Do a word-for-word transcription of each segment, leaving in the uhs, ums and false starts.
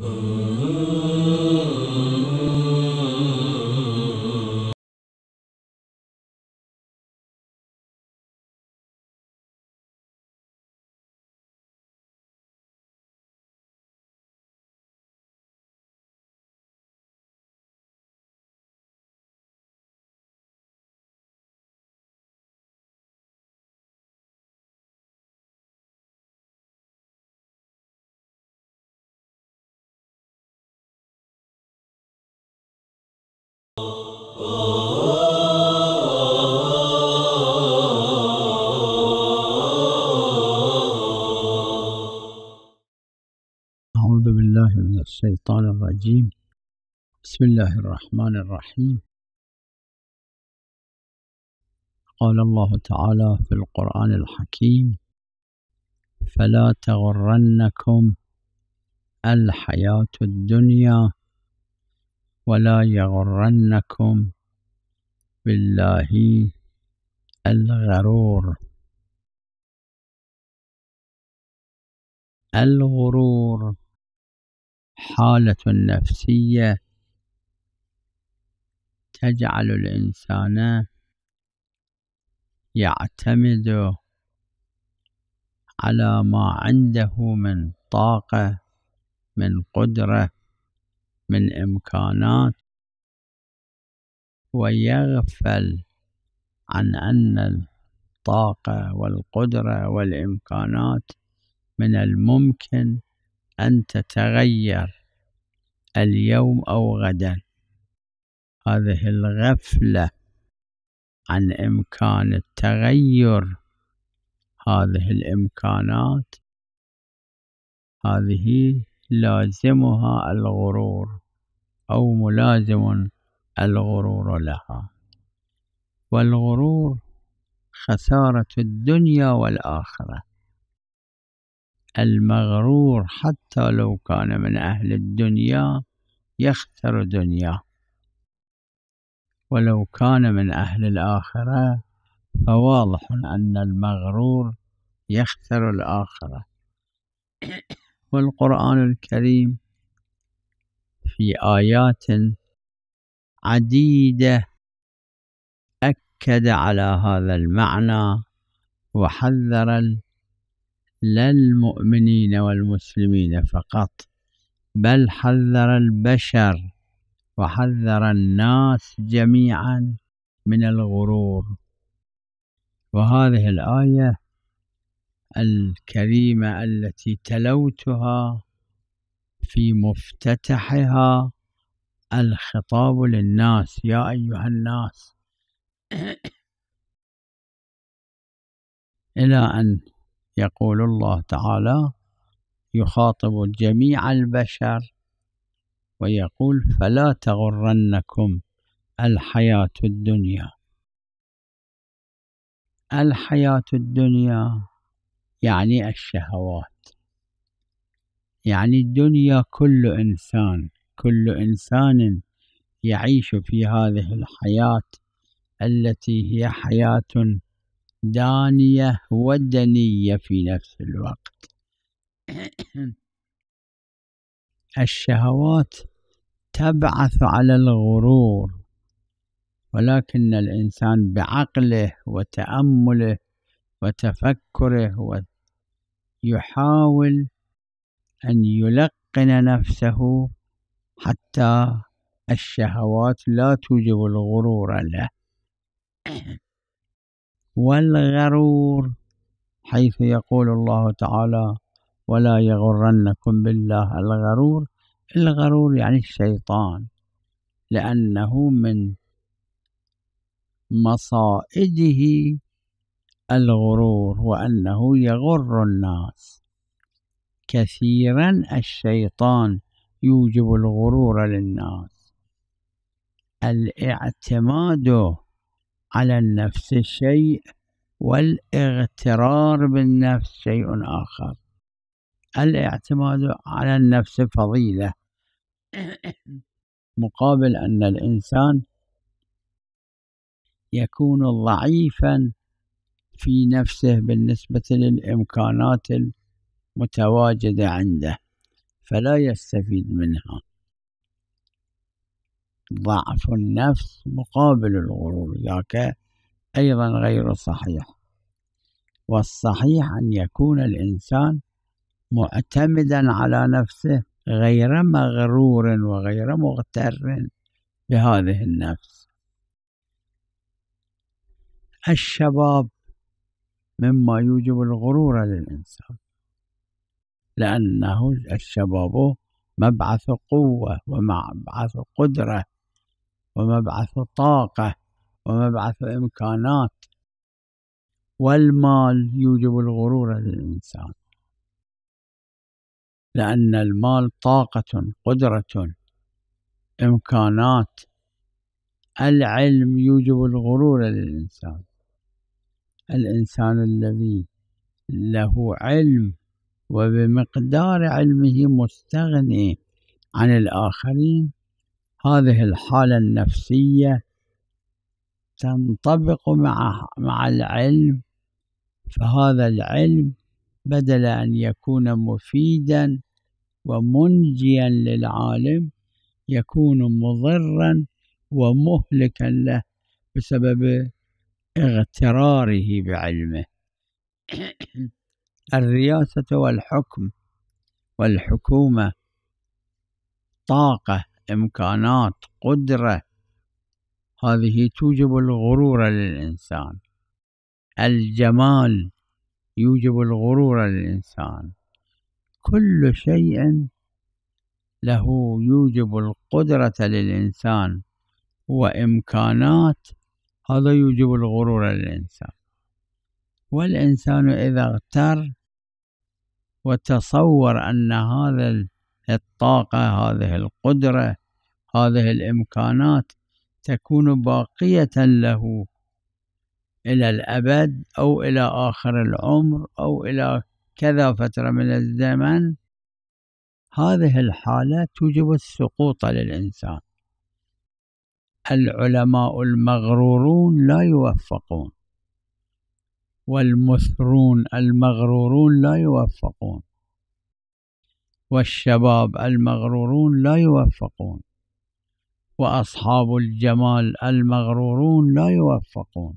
أعوذ بالله من الشيطان الرجيم. بسم الله الرحمن الرحيم. قال الله تعالى في القرآن الحكيم: فلا تغرنكم الحياة الدنيا ولا يغرنكم بالله الغرور. الغرور حالة نفسية تجعل الإنسان يعتمد على ما عنده من طاقة، من قدرة، من إمكانات، ويغفل عن أن الطاقة والقدرة والإمكانات من الممكن أن تتغير اليوم أو غدا. هذه الغفلة عن إمكان التغير هذه الإمكانات هذه لازمها الغرور أو ملازم الغرور لها. والغرور خسارة الدنيا والآخرة. المغرور حتى لو كان من أهل الدنيا يخسر دنياه، ولو كان من أهل الآخرة فواضح أن المغرور يخسر الآخرة. والقرآن الكريم في آيات عديدة أكد على هذا المعنى وحذر لا المؤمنين والمسلمين فقط، بل حذر البشر وحذر الناس جميعا من الغرور. وهذه الآية الكريمة التي تلوتها في مفتتحها الخطاب للناس: يا أيها الناس، إلى أن يقول الله تعالى يخاطب جميع البشر ويقول: فلا تغرنكم الحياة الدنيا. الحياة الدنيا يعني الشهوات، يعني الدنيا. كل إنسان كل إنسان يعيش في هذه الحياة التي هي حياة دانية ودنية في نفس الوقت. الشهوات تبعث على الغرور، ولكن الإنسان بعقله وتأمله وتفكره يحاول أن يلقن نفسه حتى الشهوات لا توجب الغرور له. والغرور حيث يقول الله تعالى: ولا يغرنكم بالله الغرور. الغرور يعني الشيطان، لأنه من مصائده الغرور، وأنه يغر الناس كثيرا. الشيطان يوجب الغرور للناس. الاعتماد على النفس شيء، والاغترار بالنفس شيء آخر. الاعتماد على النفس فضيلة، مقابل أن الإنسان يكون ضعيفا في نفسه بالنسبة للإمكانات المتواجدة عنده، فلا يستفيد منها. ضعف النفس مقابل الغرور، ذاك أيضا غير صحيح. والصحيح أن يكون الإنسان معتمدا على نفسه غير مغرور وغير مغتر بهذه النفس. الشباب مما يوجب الغرور للإنسان، لأنه الشباب مبعث قوة ومبعث قدرة ومبعث طاقة ومبعث إمكانات. والمال يوجب الغرور للإنسان، لأن المال طاقة، قدرة، إمكانات. العلم يوجب الغرور للإنسان. الإنسان الذي له علم وبمقدار علمه مستغني عن الآخرين، هذه الحالة النفسية تنطبق مع مع العلم، فهذا العلم بدل أن يكون مفيدا ومنجيا للعالم يكون مضرا ومهلكا له بسبب اغتراره بعلمه. الرياسة والحكم والحكومة طاقة، إمكانات، قدرة، هذه توجب الغرور للإنسان. الجمال يوجب الغرور للإنسان. كل شيء له يوجب القدرة للإنسان وإمكانات، هذا يوجب الغرور للإنسان. والإنسان إذا اغتر وتصور أن هذا الطاقة، هذه القدرة، هذه الإمكانات تكون باقية له إلى الأبد أو إلى آخر العمر أو إلى كذا فترة من الزمن، هذه الحالة توجب السقوط للإنسان. العلماء المغرورون لا يوفقون، والمثرون المغرورون لا يوفقون، والشباب المغرورون لا يوفقون، وأصحاب الجمال المغرورون لا يوفقون.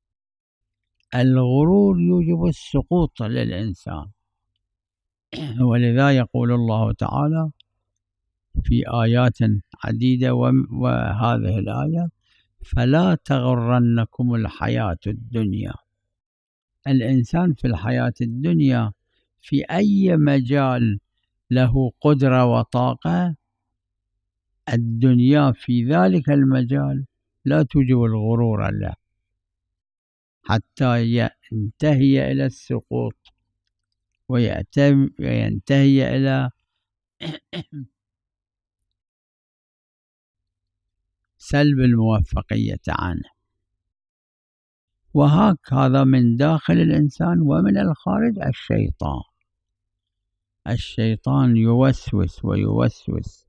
الغرور يوجب السقوط للإنسان، ولذا يقول الله تعالى في آيات عديدة وهذه الآية: فلا تغرنكم الحياة الدنيا. الإنسان في الحياة الدنيا في أي مجال له قدرة وطاقة، الدنيا في ذلك المجال لا توجب الغرور له حتى ينتهي إلى السقوط وينتهي إلى سلب الموفقية عنه. وهكذا من داخل الإنسان ومن الخارج الشيطان. الشيطان يوسوس ويوسوس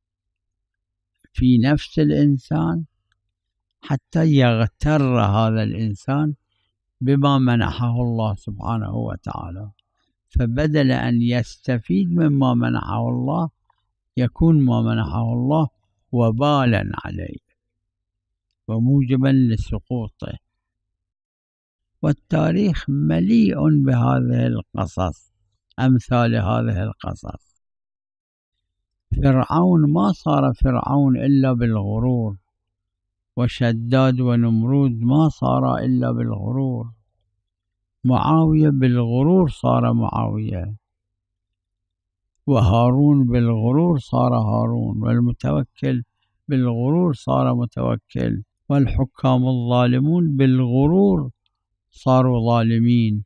في نفس الإنسان حتى يغتر هذا الإنسان بما منحه الله سبحانه وتعالى، فبدل أن يستفيد مما منحه الله يكون ما منحه الله وبالا عليه وموجبا لسقوطه. والتاريخ مليء بهذه القصص، أمثال هذه القصص. فرعون ما صار فرعون إلا بالغرور، وشداد ونمرود ما صار إلا بالغرور، معاوية بالغرور صار معاوية، وهارون بالغرور صار هارون، والمتوكل بالغرور صار متوكل، والحكام الظالمون بالغرور صاروا ظالمين.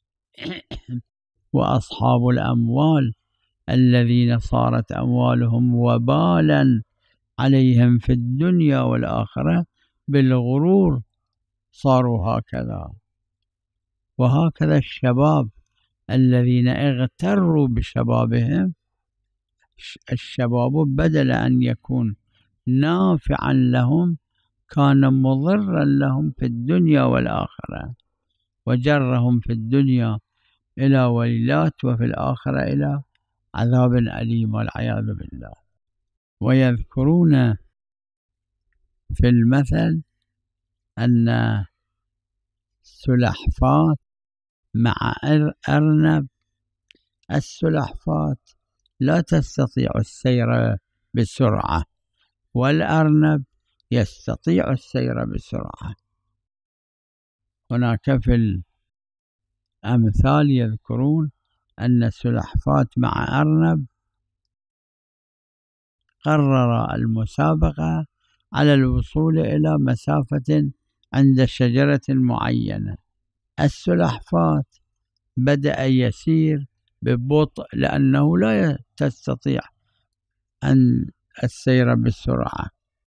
وأصحاب الأموال الذين صارت أموالهم وبالا عليهم في الدنيا والآخرة بالغرور صاروا هكذا. وهكذا الشباب الذين اغتروا بشبابهم، الشباب بدل أن يكون نافعا لهم كان مضرا لهم في الدنيا والآخرة، وجرهم في الدنيا إلى ويلات وفي الآخرة إلى عذاب أليم والعياذ بالله. ويذكرون في المثل أن السلحفاة مع أرنب، السلحفاة لا تستطيع السير بسرعة، والأرنب يستطيع السير بسرعة. هناك في الأمثال يذكرون أن السلحفاة مع أرنب قرر المسابقة على الوصول إلى مسافة عند شجرة معينة. السلحفاة بدأ يسير ببطء لأنه لا تستطيع أن السير بالسرعة،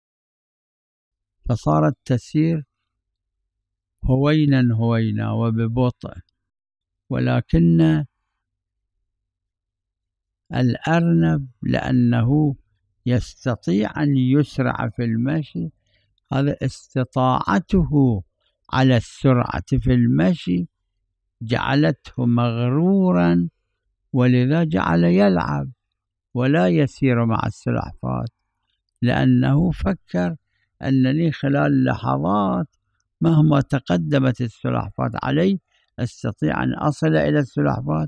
فصارت تسير هوينا هوينا وببطء. ولكن الأرنب لأنه يستطيع أن يسرع في المشي، هذا استطاعته على السرعة في المشي جعلته مغرورا، ولذا جعل يلعب ولا يسير مع السلحفاة، لأنه فكر أنني خلال لحظات مهما تقدمت السلحفاة علي أستطيع أن أصل إلى السلحفاة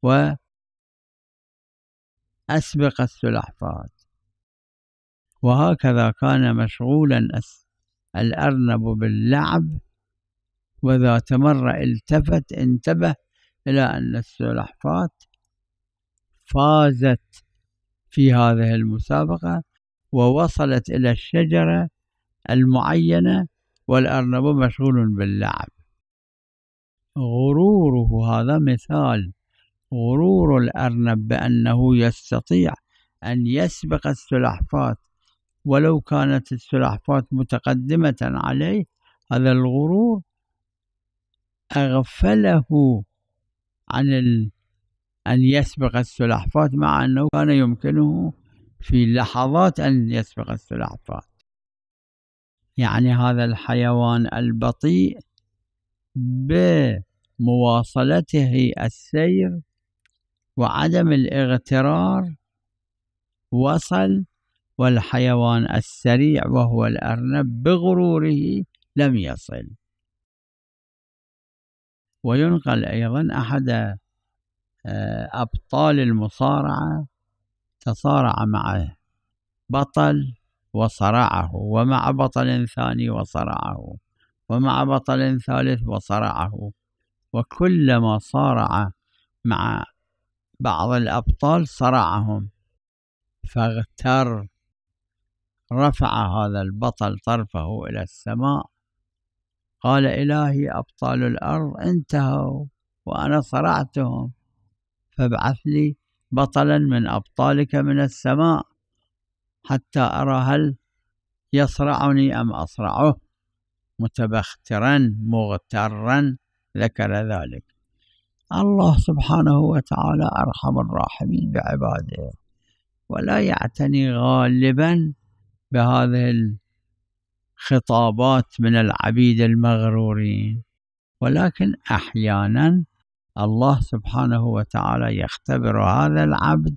وأسبق السلحفاة. وهكذا كان مشغولا الأرنب باللعب، وذات مرة التفت انتبه إلى أن السلحفاة فازت في هذه المسابقة ووصلت إلى الشجرة المعينة والأرنب مشغول باللعب. غروره، هذا مثال غرور الأرنب بأنه يستطيع أن يسبق السلحفاة ولو كانت السلحفاة متقدمة عليه. هذا الغرور أغفله عن ال... أن يسبق السلحفاة، مع أنه كان يمكنه في لحظات أن يسبق السلحفاة. يعني هذا الحيوان البطيء بمواصلته السير وعدم الاغترار وصل، والحيوان السريع وهو الأرنب بغروره لم يصل. وينقل أيضا أحد أبطال المصارعة تصارع مع بطل وصرعه، ومع بطل ثاني وصرعه، ومع بطل ثالث وصرعه، وكلما صارع مع بعض الأبطال صرعهم، فاغتر. رفع هذا البطل طرفه إلى السماء، قال: إلهي، أبطال الأرض انتهوا وأنا صرعتهم، فابعث لي بطلا من أبطالك من السماء حتى أرى هل يصرعني أم أصرعه. متبخترا مغترا ذكر ذلك. الله سبحانه وتعالى أرحم الراحمين بعباده، ولا يعتني غالبا بهذه الخطابات من العبيد المغرورين، ولكن أحيانا الله سبحانه وتعالى يختبر هذا العبد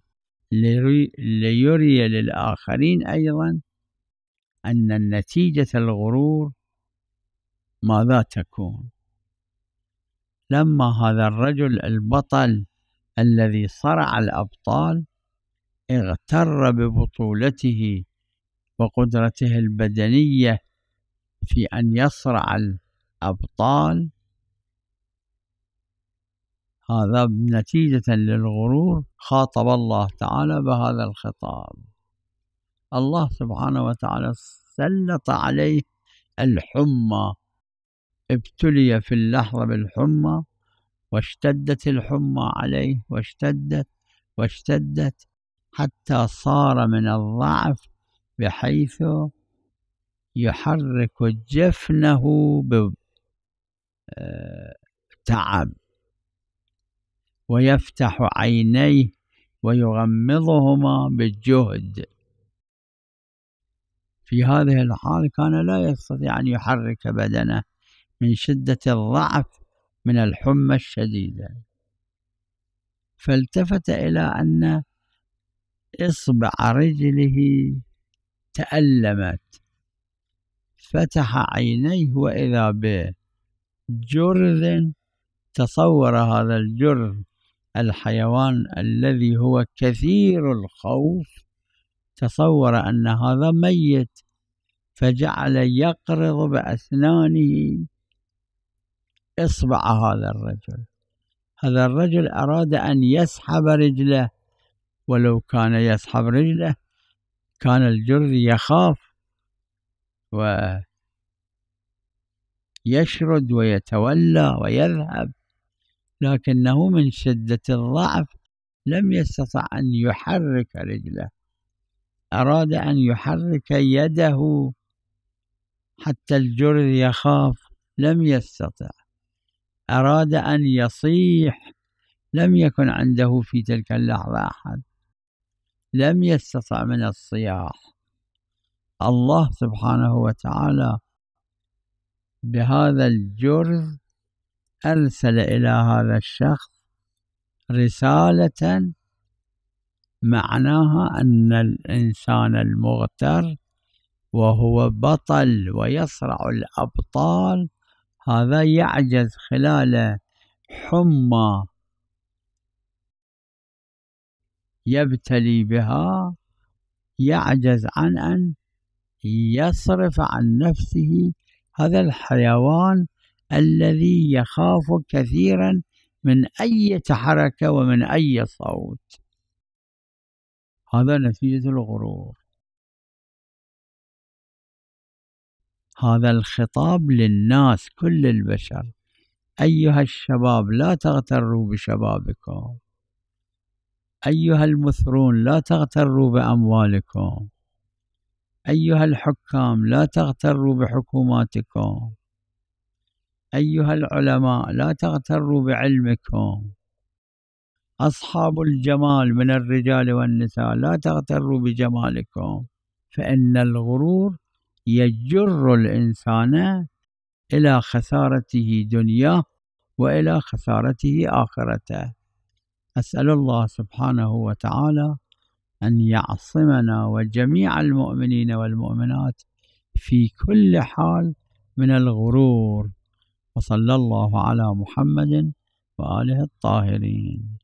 ليري للآخرين أيضا أن النتيجة الغرور ماذا تكون. لما هذا الرجل البطل الذي صرع الأبطال اغتر ببطولته وقدرته البدنية في أن يصرع الأبطال، هذا نتيجة للغرور خاطب الله تعالى بهذا الخطاب. الله سبحانه وتعالى سلط عليه الحمى، ابتلي في اللحظة بالحمى، واشتدت الحمى عليه واشتدت واشتدت حتى صار من الضعف بحيث يحرك جفنه بتعب ويفتح عينيه ويغمضهما بالجهد. في هذه الحال كان لا يستطيع أن يحرك بدنه من شدة الضعف من الحمى الشديدة، فالتفت إلى أن إصبع رجله تألمت، فتح عينيه وإذا بجرذ. تصور هذا الجرذ الحيوان الذي هو كثير الخوف، تصور أن هذا ميت، فجعل يقرض بأسنانه إصبع هذا الرجل. هذا الرجل أراد أن يسحب رجله، ولو كان يسحب رجله كان الجرذ يخاف ويشرد ويتولى ويذهب، لكنه من شدة الضعف لم يستطع أن يحرك رجله. أراد أن يحرك يده حتى الجرذ يخاف، لم يستطع. أراد أن يصيح، لم يكن عنده في تلك اللحظة أحد، لم يستطع من الصياح. الله سبحانه وتعالى بهذا الجرذ أرسل إلى هذا الشخص رسالة معناها أن الإنسان المغتر وهو بطل ويصرع الأبطال، هذا يعجز خلال حمى يبتلي بها، يعجز عن أن يصرف عن نفسه هذا الحيوان الذي يخاف كثيرا من أي حركة ومن أي صوت. هذا نتيجة الغرور. هذا الخطاب للناس كل البشر: أيها الشباب لا تغتروا بشبابكم، أيها المثرون لا تغتروا بأموالكم، أيها الحكام لا تغتروا بحكوماتكم، أيها العلماء لا تغتروا بعلمكم، أصحاب الجمال من الرجال والنساء لا تغتروا بجمالكم، فإن الغرور يجر الإنسان إلى خسارته دنياه وإلى خسارته آخرته. أسأل الله سبحانه وتعالى أن يعصمنا وجميع المؤمنين والمؤمنات في كل حال من الغرور. وصلى الله على محمد وآله الطاهرين.